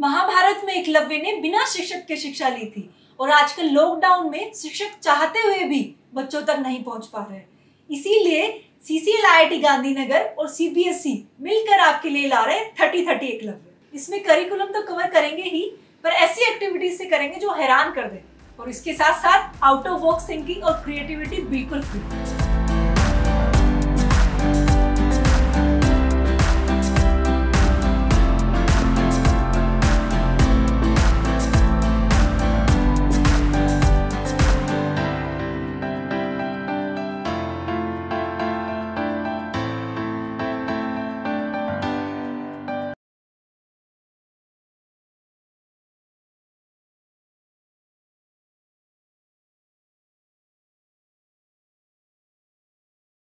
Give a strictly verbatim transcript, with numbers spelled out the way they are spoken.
महाभारत में एकलव्य ने बिना शिक्षक के शिक्षा ली थी और आजकल लॉकडाउन में शिक्षक चाहते हुए भी बच्चों तक नहीं पहुंच पा रहे। इसीलिए सीसीएल आईआईटी गांधीनगर और सीबीएसई मिलकर आपके लिए ला रहे थर्टी थर्टी एकलव्य। इसमें करिकुलम तो कवर करेंगे ही, पर ऐसी एक्टिविटीज से करेंगे जो हैरान कर दे, और इसके साथ साथ आउट ऑफ बॉक्स थिंकिंग और क्रिएटिविटी बिल्कुल फ्री।